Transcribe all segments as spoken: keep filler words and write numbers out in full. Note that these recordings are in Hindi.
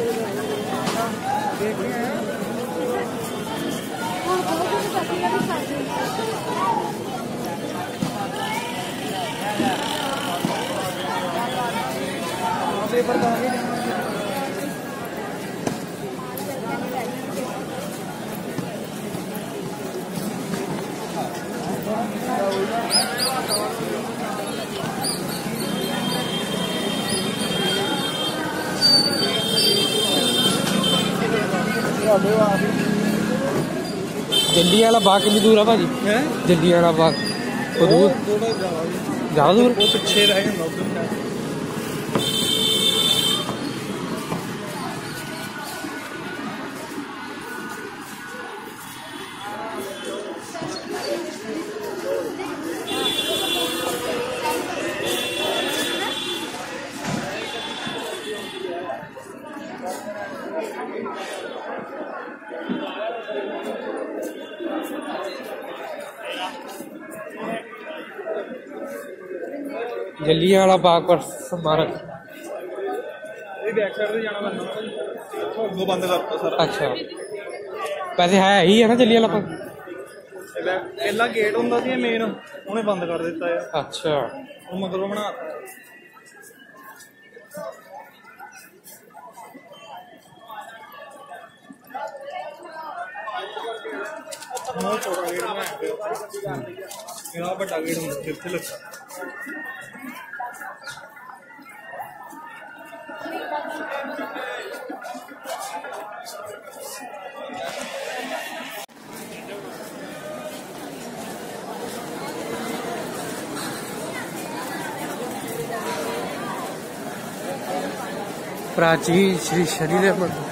जल्दी वाला बाग कितनी दूर है भाजी? जल्दी वाला बाग वो दूर ज्यादा दूर वो पीछे रहेगा। जलियांवाला बाग पर स्मारक बैक साइड जाना वो बंद करता सर। अच्छा वैसे है ही है ना जलियांवाला बाग? पहला गेट होंदा सी मेन उन्हें बंद कर दिता है। अच्छा वो मगरों बना मेरा बड़ा गेट होंदा लगा। प्राचीन श्री शनिदेव मंदिर।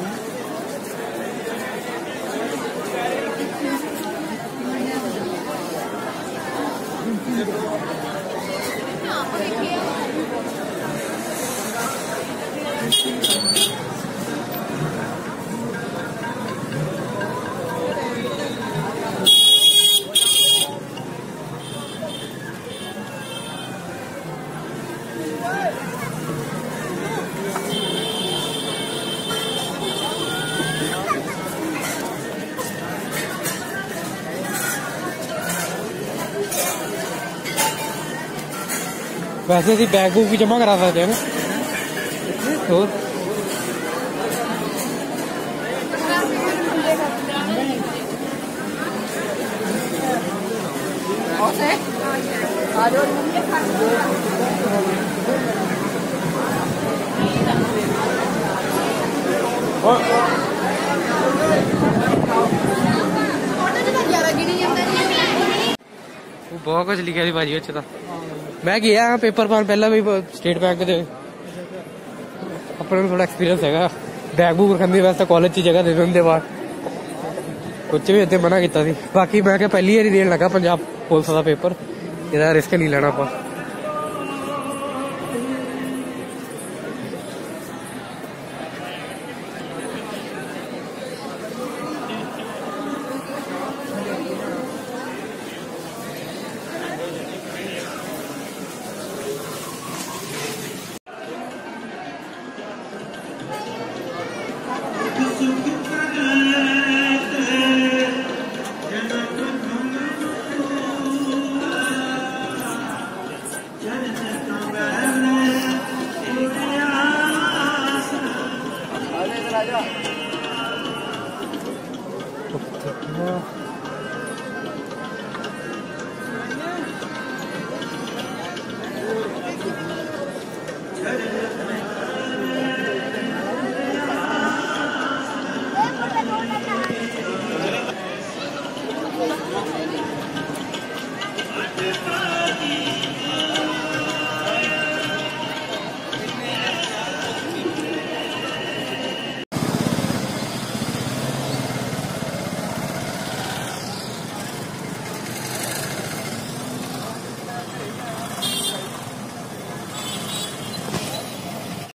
वैसे ही बैग बुक भी जमा करा सकते हैं ना। और बहुत कुछ लिखा थी भाजी अच्छे था। मैं गया पेपर पान पहला भी स्टेट बैंक के अपने थोड़ा एक्सपीरियंस है बैग बुक रखने वास्ते कॉलेज की जगह दे देंगे बाहर कुछ भी इतने मना किया। बाकी मैं क्या पहली बार देन लगा पंजाब पुलिस का पेपर इहदा रिस्क नहीं लेना आप।